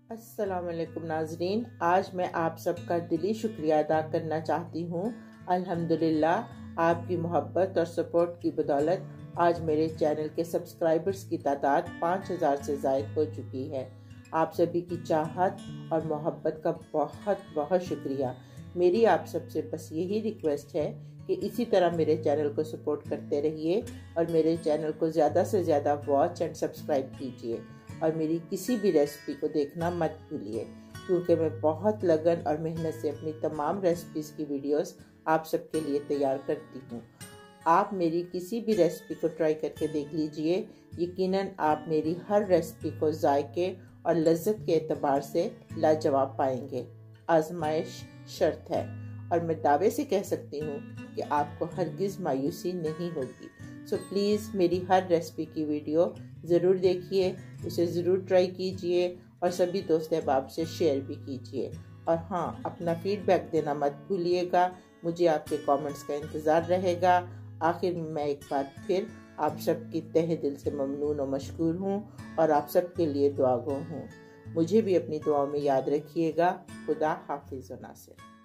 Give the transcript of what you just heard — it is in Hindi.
अस्सलामुअलैकुम नाजरीन, आज मैं आप सबका दिली शुक्रिया अदा करना चाहती हूँ। अल्हम्दुलिल्लाह आपकी मोहब्बत और सपोर्ट की बदौलत आज मेरे चैनल के सब्सक्राइबर्स की तादाद 5000 से ज़ायद हो चुकी है। आप सभी की चाहत और मोहब्बत का बहुत बहुत शुक्रिया। मेरी आप सबसे बस यही रिक्वेस्ट है कि इसी तरह मेरे चैनल को सपोर्ट करते रहिए और मेरे चैनल को ज़्यादा से ज़्यादा वॉच एंड सब्सक्राइब कीजिए और मेरी किसी भी रेसिपी को देखना मत भूलिए, क्योंकि मैं बहुत लगन और मेहनत से अपनी तमाम रेसिपीज़ की वीडियोस आप सबके लिए तैयार करती हूँ। आप मेरी किसी भी रेसिपी को ट्राई करके देख लीजिए, यकीनन आप मेरी हर रेसिपी को जायके और लज्जत के एतबार से लाजवाब पाएंगे। आजमाइश शर्त है और मैं दावे से कह सकती हूँ कि आपको हरगिज़ मायूसी नहीं होगी। सो प्लीज़ मेरी हर रेसिपी की वीडियो ज़रूर देखिए, उसे ज़रूर ट्राई कीजिए और सभी दोस्त अहबाब से शेयर भी कीजिए। और हाँ, अपना फीडबैक देना मत भूलिएगा, मुझे आपके कमेंट्स का इंतज़ार रहेगा। आखिर में मैं एक बार फिर आप सबकी तहे दिल से ममनून और मशकूर हूँ और आप सबके लिए दुआगो हूँ। मुझे भी अपनी दुआओं में याद रखिएगा। खुदा हाफिज़ व नासिर।